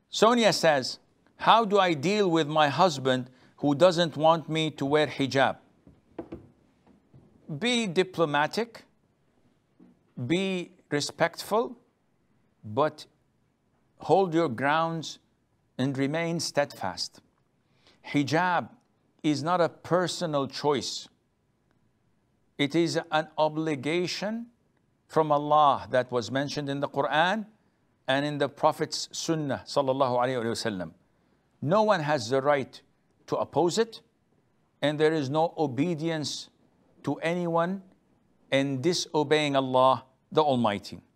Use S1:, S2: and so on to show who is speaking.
S1: Sonia says, how do I deal with my husband who doesn't want me to wear hijab? Be diplomatic, be respectful, but hold your grounds and remain steadfast. Hijab is not a personal choice. It is an obligation from Allah that was mentioned in the Quran and in the Prophet's Sunnah sallallahu alaihi wasallam. No one has the right to oppose it, and there is no obedience to anyone in disobeying Allah the Almighty.